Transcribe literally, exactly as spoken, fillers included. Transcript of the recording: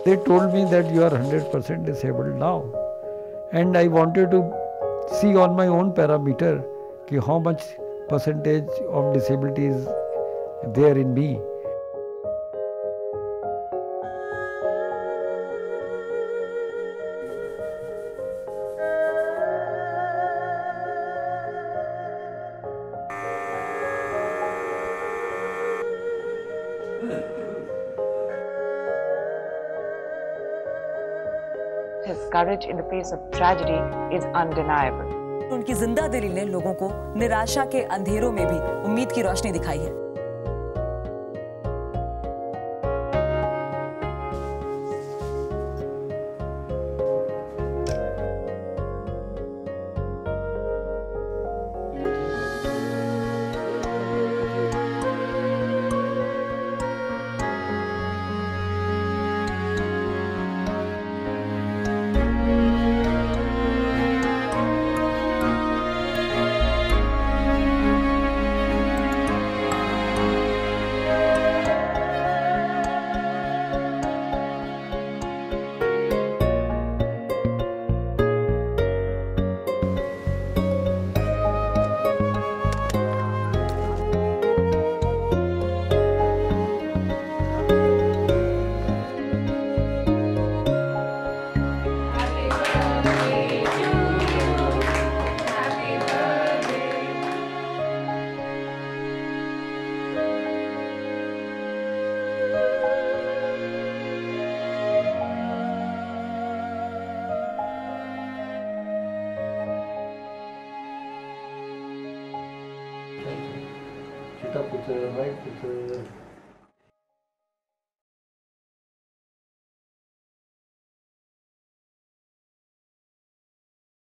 They told me that you are one hundred percent disabled now. And I wanted to see on my own parameter ki how much percentage of disability is there in me. His courage in the face of tragedy is undeniable. उनकी जिंदा दिली ने लोगों को निराशा के अंधेरों में भी उम्मीद की रोशनी दिखाई है। Sit up with the right, with the